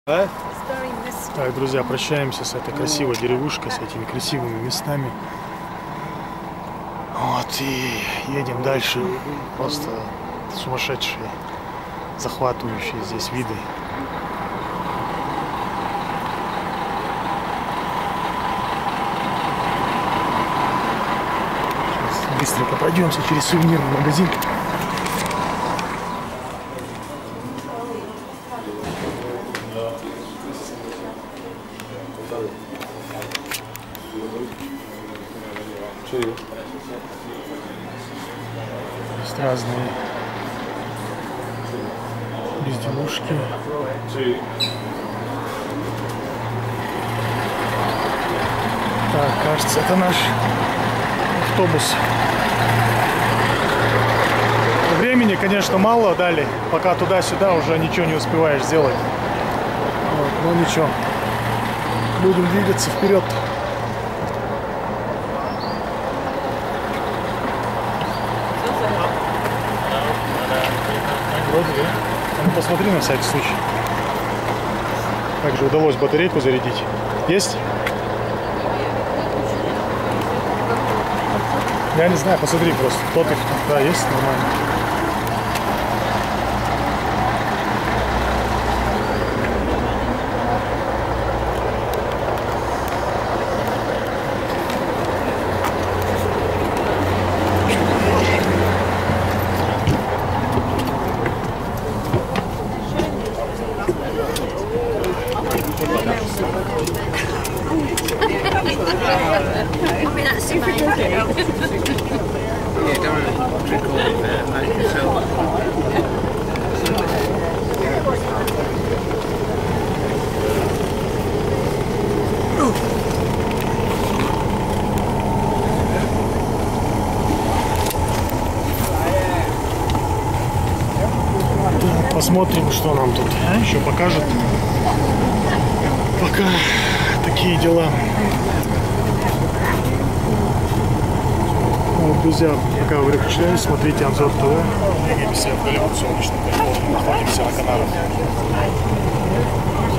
Так, друзья, прощаемся с этой красивой деревушкой, с этими красивыми местами. Вот, и едем дальше. Просто сумасшедшие, захватывающие здесь виды. Сейчас быстренько пройдемся через сувенирный магазин. Есть разные безделушки. Так, кажется, это наш автобус. Времени, конечно, мало дали. Пока туда-сюда уже ничего не успеваешь сделать. Вот, ну ничего. Будем двигаться вперед. Вроде, да? Ну, посмотри на всякий случай. Как же удалось батарейку зарядить? Есть? Я не знаю, посмотри просто. Тот их, да, есть нормально. Посмотрим, что нам тут еще покажет. Пока такие дела. Вот, друзья, пока вы переключаетесь, смотрите Анзор ТВ. Двигаемся в Голливуд, солнечный Калифорния. Находимся на Канарах.